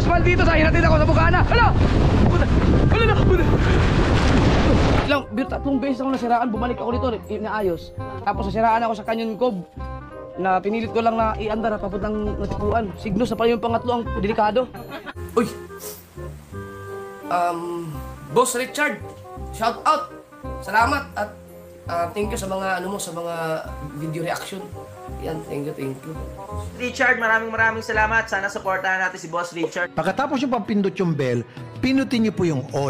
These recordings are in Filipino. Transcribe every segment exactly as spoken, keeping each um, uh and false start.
maldito sa hinatid ako sa bukana. Hala! Hala na! Ilang, tatlong beses ako nasiraan, bumalik ako dito, inaayos. Tapos nasiraan ako sa Canyon Cove na pinilit ko lang na iandar at papuntang natipuan. Signos na pala yung pangatlo ang delikado. Uy! Um, Boss Richard, shout out! Salamat at uh, thank you sa mga ano mo, sa mga video reaction. Yan, thank you, thank you. Richard, maraming maraming salamat. Sana supportahan natin si Boss Richard. Pagkatapos yung pampindot yung bell, pinutin niyo po yung all.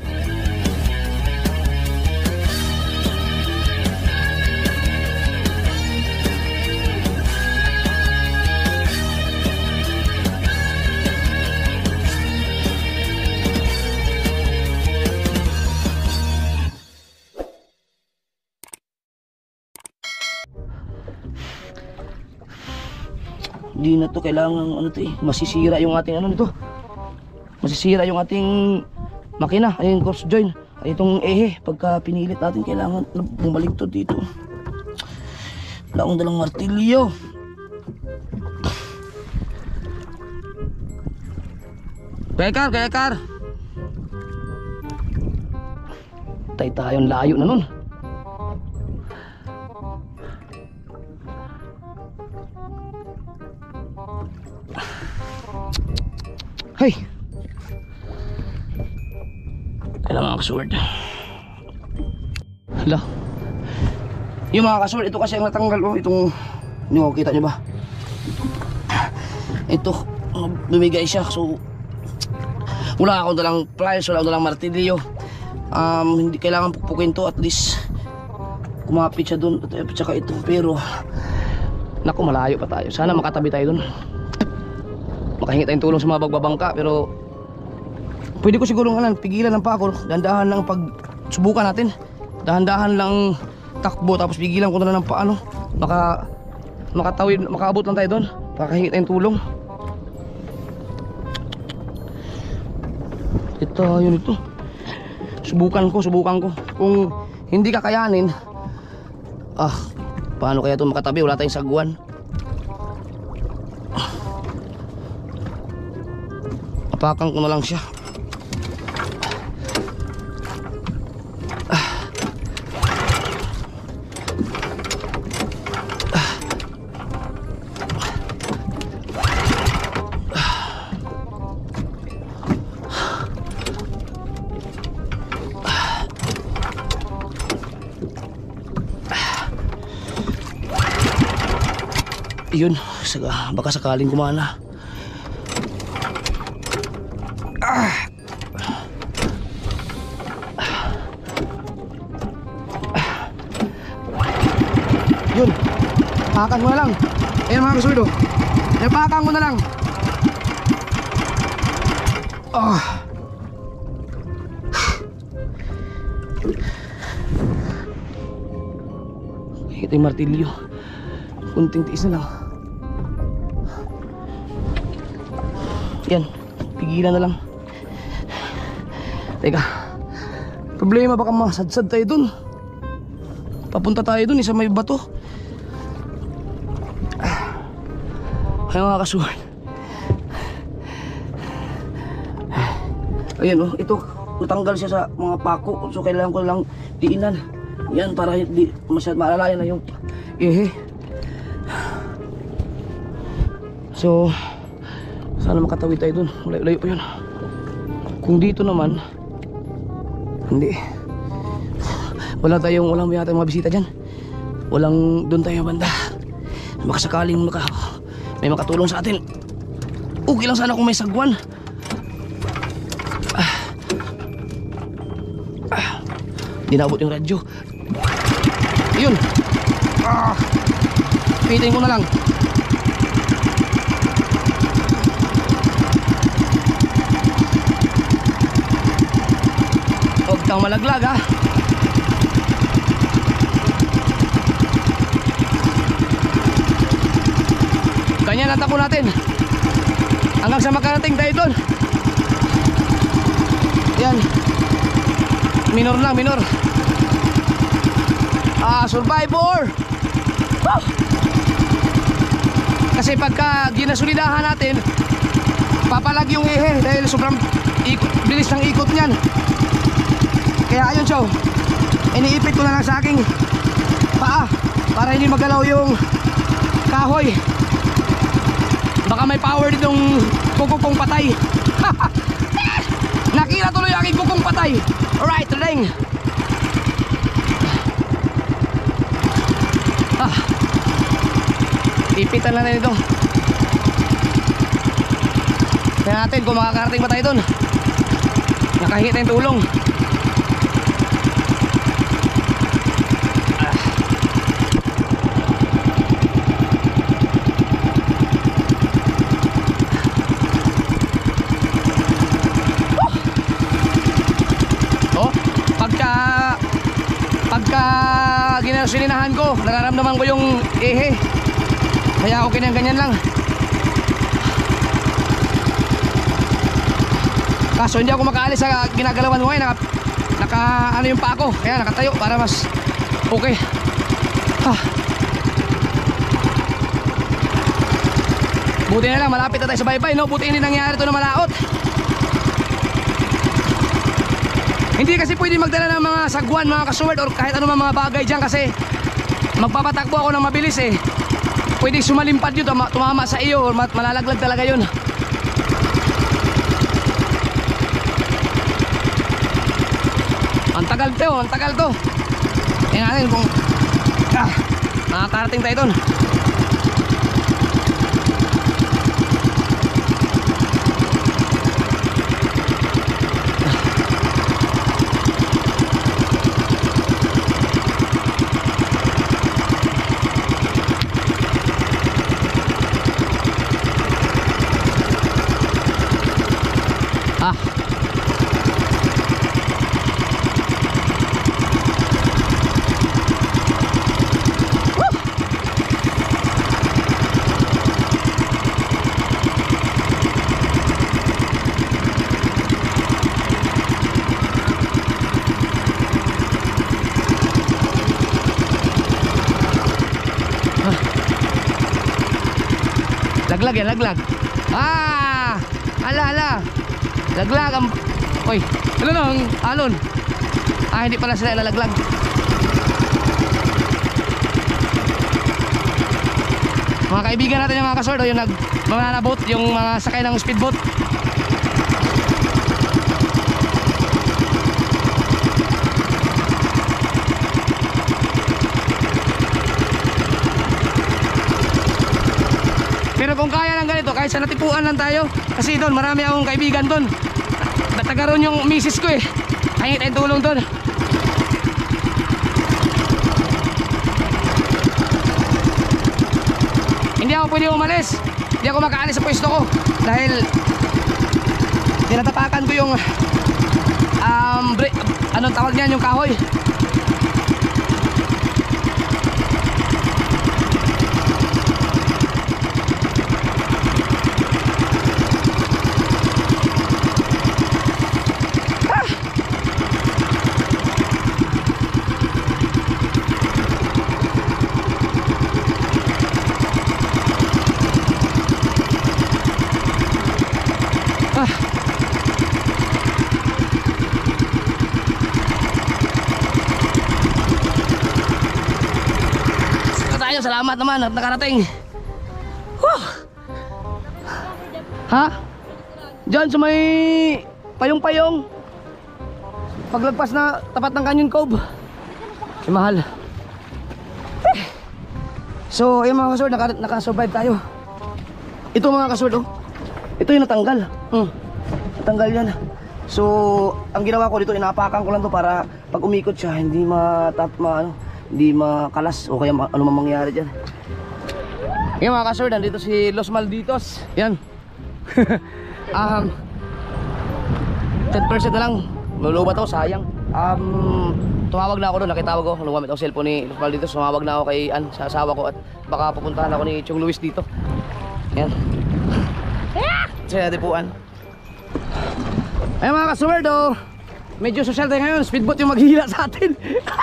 Hindi na to kailangan ano to eh, masisira yung ating ano nito. Masisira yung ating makina, ay yung cross joint, ay itong ehe pagka pinilit natin kailangan bumalik to dito. Wala akong dalang martilyo. Kaya kar, kaya kar. Tay tayong layo na nun. Hey! Kailangan ka-sword. Hala. Yung mga ka-sword, ito kasi ang natanggal. Oh, itong, nyo, kita nyo ba? Ito, bumigay siya. So, wala akong dalang pliers, wala akong dalang martilyo. Um, hindi kailangan pukpukin to, at least kumapit siya dun. At saka ito, pero naku, malayo pa tayo. Sana makatabi tayo dun. Makahingi tayong tulong sa mga bagbabangka, pero pwede ko siguro nga lang pigilan ng pako. Dahan-dahan lang pag subukan natin. Dahan-dahan lang takbo, tapos pigilan ko na lang ng paano. Maka, makatawid, makaabot lang tayo doon. Makahingi tayong tulong. Ito, yun ito. Subukan ko, subukan ko. Kung hindi kakayanin, ah, paano kaya ito makatabi? Wala tayong sagwan. Apakan ko na lang siya. Ah. Ah. Ah. Yun, baka sakaling kumana. Yun, pakan mo na lang. Ayan mga kasurdo, pakan mo na lang. Oh. Ito yung martilyo. Kunting tiis na lang. Yan, pigilan na lang. Teka, problema baka masadsad tayo dun. Papunta tayo dun, isa may bato. Ay mga kasuhan. Ayan oh, ito natanggal siya sa mga pako. So kailangan ko lang diinan. Yan para hindi masyad maalalayan na yung ehe. So sana makatawid tayo dun. Layo-layo pa yun. Kung dito naman, hindi. Wala tayong, walang may tayong mga bisita dyan. Walang doon tayo banda. Baka sakaling maka, may makatulong sa atin. Okay lang sana kung may sagwan. Ah. Ah. Di naabot yung radyo. Ayun. Ah. Pitin ko na lang. Huwag kang malaglag ha. Ganyan ang tako natin hanggang sa makarating tayo doon. Yan, minor lang, minor. Ah, survivor. Woo! Kasi pagka ginasulidahan natin, papalag yung ihe dahil sobrang ikot, bilis ng ikot niyan. Kaya ayun siya, iniipit ko na lang sa aking paa para hindi magalaw yung kahoy. Baka may power ditong kuko kong patay. Nakita tuloy ang aking kukong patay. Alright, ring. Ah, ipitan na rin ito. Tingnan natin kung makakarating pa tayo dun. Nakahit na yung tulong. Ah. Oh, pagka pagka ginasininahan ko, nararamdaman ko yung ehe. Kaya okay na ganyan lang. Kaso hindi ako makaalis sa ginagalawan mo ngayon. Naka, naka ano yung pa ako. Kaya nakatayo para mas okay. Ah. Buti na lang, malapit na tayo sa baybay, no? Buti hindi nangyari ito na malaot. Hindi kasi pwede magdala ng mga sagwan, mga kasuward, or kahit ano mga bagay dyan kasi magpapatakbo ako ng mabilis eh. Pwede sumalimpad yun, tumama sa iyo, or malalaglag talaga yun. Ang tagal to, ang tagal to. Tingnan natin kung ah, makakarating tayo dun. Ah. Laglag yan, laglag. Ah! Hala, hala. Laglag ang... Oy, ano na ang alon? Ah, hindi pala sila lalaglag. Mga kaibigan natin yung mga kasword, yung nag mananabot, yung mga sakay ng speedboat. Pero kung kaya lang ganito, kahit sa natipuan lang tayo. Kasi doon, marami akong kaibigan doon. Natagaroon yung misis ko eh. Hangit tayong tulong doon. Hindi ako pwede umalis. Hindi ako makaalis sa pwesto ko. Dahil tinatapakan ko yung um, break, anong tawag niyan, yung kahoy. Salamat naman at nakarating. Whew. Ha? Diyan sa may payong-payong. Paglagpas na tapat ng Canyon Cove. Si Mahal. So, ayun mga kasword, naka, nakasurvive tayo. Ito mga kasword, oh. Ito yung natanggal. Hmm. Natanggal yan. So, ang ginawa ko dito, inapakan ko lang to para pag umikot siya, hindi matap, ma, ano, hindi makalas o kaya ano man mangyari dyan. Ngayon mga kasword, nandito si Los Malditos. Yan. um, ten percent na lang. Lulubat ako, sayang. Um, tumawag na ako doon, nakitawag ko. Lumamit ako cellphone ni Los Malditos. Tumawag na ako kay Ann, sa asawa ko. At baka pupuntahan ako ni Chong Luis dito. Yan. Sa natipuan. Ayun mga kasword, oh. Medyo social tayo ngayon. Speedboat yung maghihila sa atin.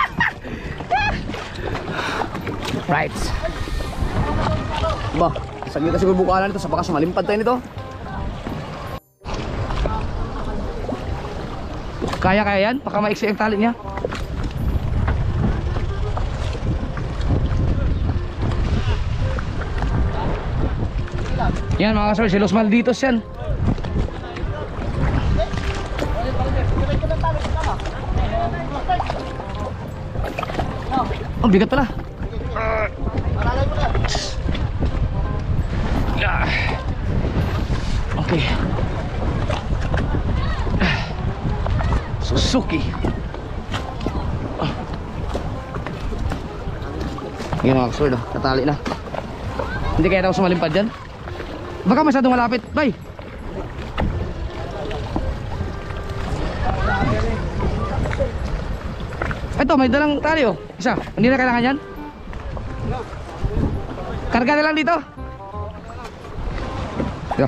Right. Ba, saglit na siguro bukaan na nito sa bakas malimpad tayo nito. Kaya kaya yan? Baka maiksi ang tali niya. Yan mga kasol, si Los Malditos yan. Oh, bigat pala. Okay. Suzuki. Yan mga kasol, natali na. Hindi kaya daw sumalimpad dyan. Baka masyadong malapit, bay. Ito, may dalang tali oh. Isa, hindi na kailangan yan. Karga na lang dito. Ito.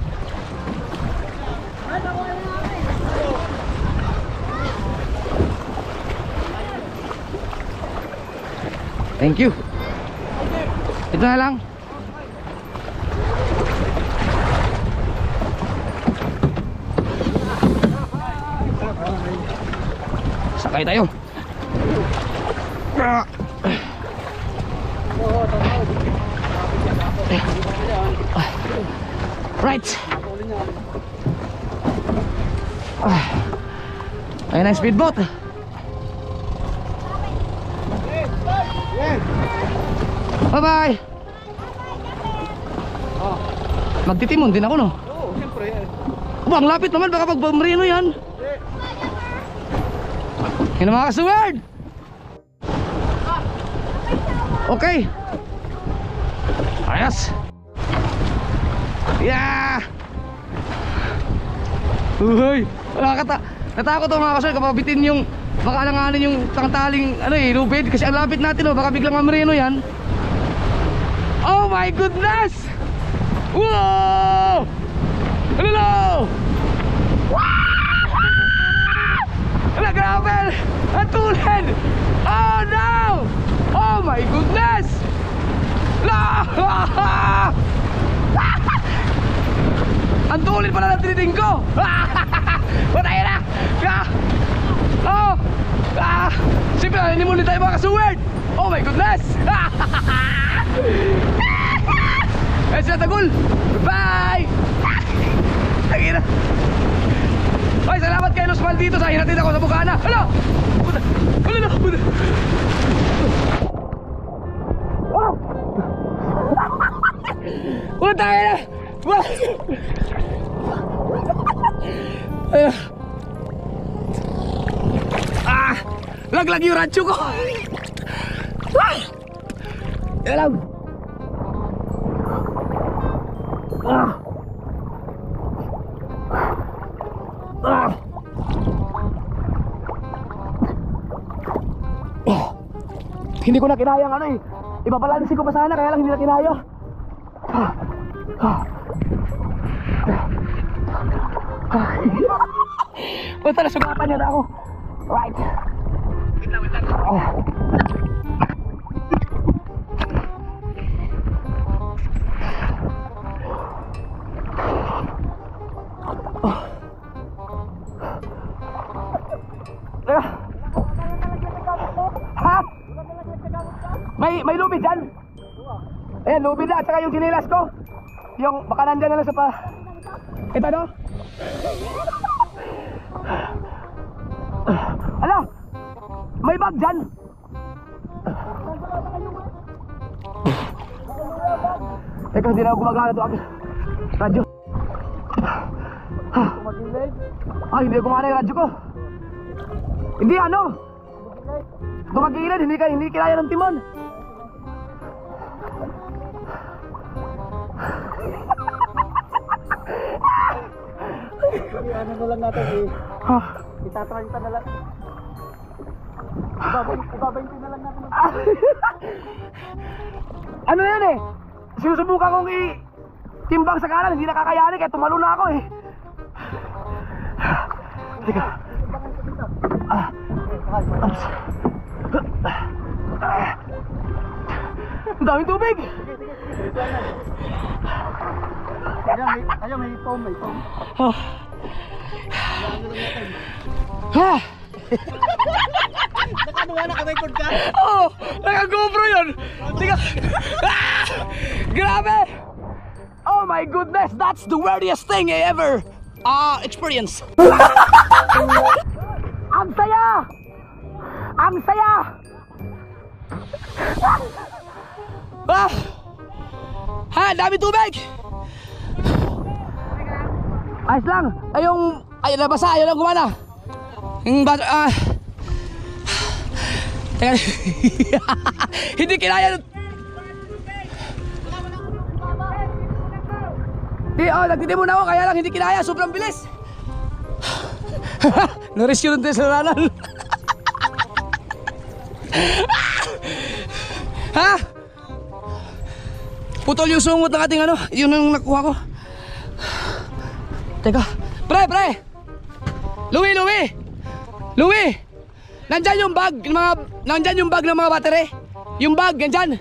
Thank you. Ito na lang. Sakay tayo. Right. Ayan ang speedboat. Bye bye. Magtitimon din ako no. Oo, siyempre. Aba, ang lapit naman, baka pagbamarino yan. Yan ang mga kasuward. Okay. Ayos. Yeah. Uy, nakakata natakot ako mga kasuward kapag bitin yung makalanganin yung tangtaling ano eh, lubid. Kasi ang lapit natin oh, baka biglang mamarino yan. Oh my goodness. Wow. Hello. Ala, grabe! Ang tulad! Oh no! Oh my goodness! La! Ang tulad pala ng tiniting ko! Patay na! Oh! Ah! Siyempre, hindi muli tayo mga kasuward! Oh my goodness! Eh, sila tagul! Bye! Tagina! Ay, salamat kay Los Malditos. Ay, hinatid ako sa Bukana. Hala! Puta! Hala na! Puta! Oh! Puta na! Ah! Laglag yung rancho ko! Ah! Alam! Ah! Ah! Oh. Hindi ko na kinaya ang ano eh. Ibabalansin ko pa sana kaya lang hindi na kinaya. Ah. Ah. Ah. Punta na, sugatan niya na ako. Right. Wait lang, wait lang. Oh. Ha? May may lubid dyan. Ayan, lubid na at saka yung sinilas ko. Yung baka nandyan na lang sa pa. Ito no? Ala, may bag dyan. Teka, hindi na ako gumagana ito ako. Radyo. Ay, hindi ako gumagana yung radyo ko. Hindi ano? Dumagilid, hindi ka hindi kinaya ng timon. Ano na lang natin eh. Ha? Itatranta na lang. Ibabainti na lang natin. Ano yan eh? Sinusubukan kong i-timbang sa kanan, hindi nakakayanin kaya tumalo na ako eh. Teka. Ah. Ang daming tubig. Ayan, may, ayan, may foam, may foam. Oh. Ha? Ano nga, naka-record ka? Oh, naka-GoPro yun. Tika. Ah! Grabe. Oh my goodness, that's the weirdest thing I ever uh, experienced. Ang saya! Ang saya! Ah! Ha, dami tubig! Ayos lang. Ay yung, ay nabasa, ayaw lang gumana. Yung bata, ah. Teka. Hindi kinaya. Di, oh, nagtiti muna ako, kaya lang hindi kinaya, sobrang bilis. Na-rescue ng tesaranan. Ha? Putol yung sungot ng ating ano, yun ang nakuha ko. Teka, pre, pre! Louie, Louie! Louie! Nandyan yung bag, yung mga, nandyan yung bag ng mga battery. Yung bag, nandyan.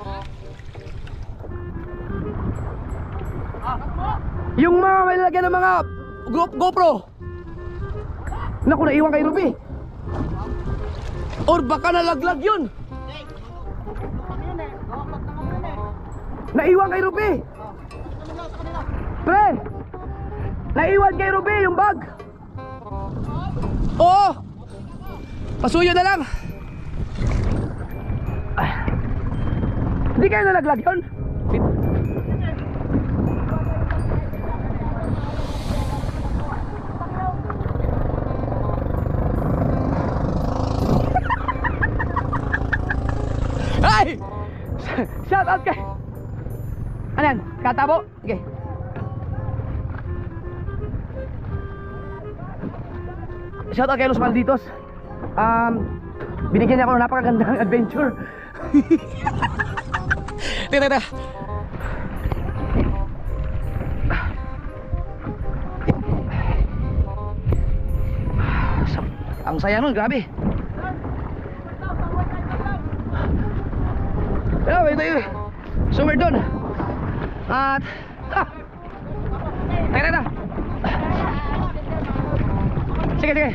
Yung mga may lalagyan ng mga Go- GoPro. Naku, naiwan kay Ruby. Or baka nalaglag yun. Naiwan kay Ruby. Pre, naiwan kay Ruby yung bag. Oo. Pasuyo na lang. Hindi kayo nalaglag yun. Ay! Shout out kay... Ano yan? Katabo? Sige. Shout out kay Los Malditos. Um, binigyan niya ako ng napakagandang adventure. Teka, teka. Ang saya nun, grabe. Pero ito yun. Somewhere doon. At ah. Teka, teka. Sige, sige.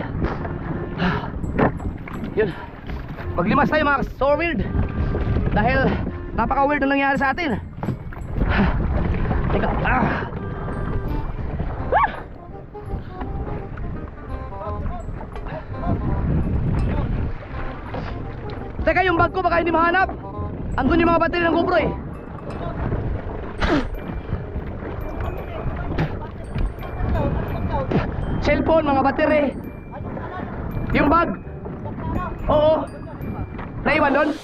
Yun. Paglimas tayo mga so weird. Dahil napaka weird na nangyari sa atin. Teka. Ah. Teka, yung bag ko baka hindi mahanap. Andun yung mga battery ng GoPro eh. Cellphone, mga battery. Yung bag. Oo. Naiwan doon.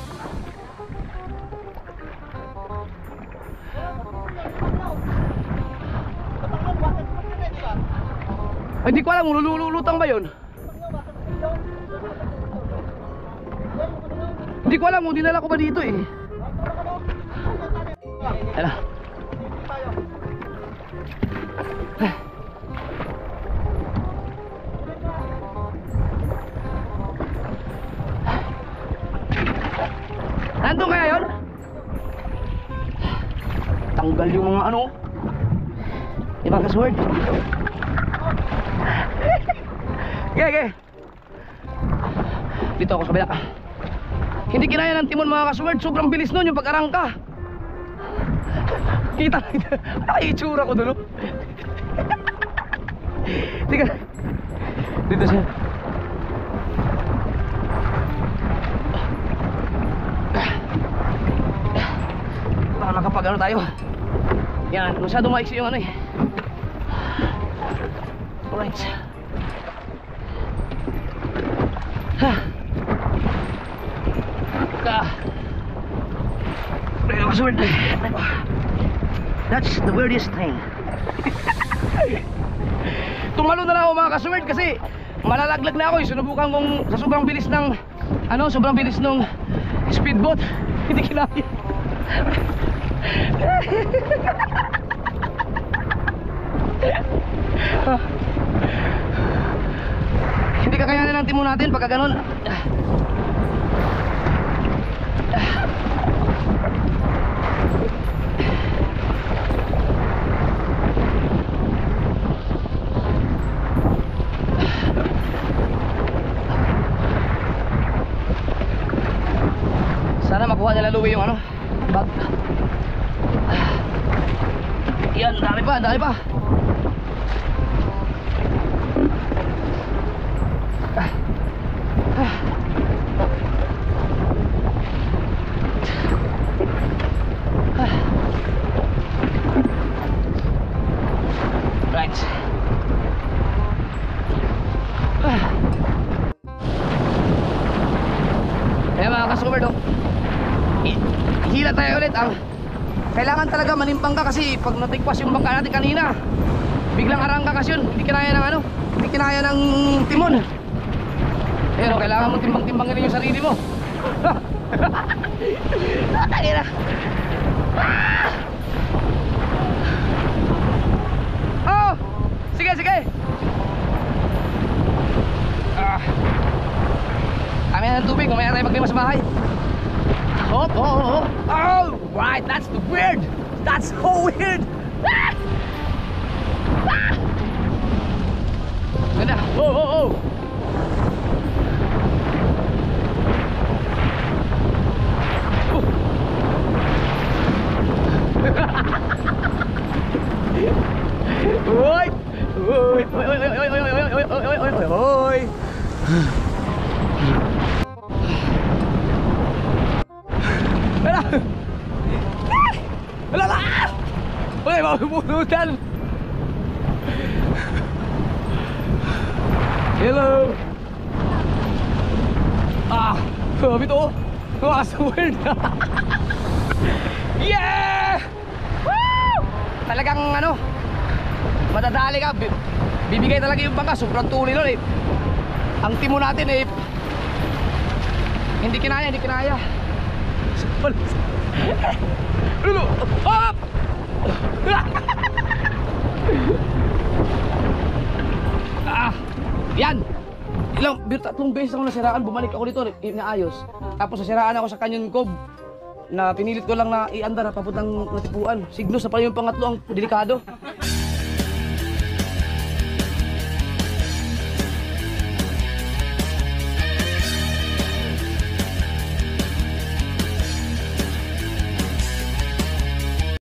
Ay, hindi ko alam, lululutang ba yun? Hindi ko alam kung dinala ko ba dito eh. Tara. Nandun kaya yun? Tanggal yung mga ano. Yung mga kasword. Okay, okay. Dito ako sa kabila. Hindi kinaya ng timon mga kasword. Sobrang bilis nun yung pag-arangka. Kita, kita. Ano kayo itsura ko doon? Tika. Dito siya. Baka nakapag ano tayo. Yan, masyadong maiksi yung ano eh. Alright. Ha. Ka. That's the weirdest thing. Tumalo na lang ako mga kasword kasi malalaglag na ako eh. Sinubukan kong sa sobrang bilis ng ano, sobrang bilis ng speedboat. Hindi kinaya. Hindi kakayanin ng timon natin pagka ganon. kinuha nila Louie yung ano, bag. Yan, dami pa, dami pa. Right. Kaya mga kasumer, no? I- hila tayo ulit. Ang kailangan talaga manimpang ka kasi pag natigpas yung bangka natin kanina, biglang arangka kasi yun. Hindi kinaya ng ano, hindi kinaya ng timon. Pero kailangan mo timbang-timbangin rin yung sarili mo. Nakakira. Oh! Sige, sige. Ah. Kami na ng tubig, mamaya tayo maglima sa bahay. Oh, oh, oh, oh. Oh, right, that's the weird. That's so weird. Ah! Ah! Ganda. Oh, oh, oh. Oi! Oi! Oi! Oi! Oi! Oi! Oi! Oi! Oi! Oi! Oi! Oi! Wala! Wala na! Wala yung mapupunutan! Hello! Ah! Sabi to! Nakasuward! Yeah! Woo! Talagang ano, madadali ka, bibigay talaga yung bangka, sobrang tuloy nun eh. Ang timo natin eh, hindi kinaya, hindi kinaya. Lulu, hop! Ah, yan. Ilang, tatlong beses ako nasiraan, bumalik ako dito, inaayos. Tapos nasiraan ako sa Canyon Cove na pinilit ko lang na iandar papuntang Natipuan. Signos na pala yung pangatlo ang delikado.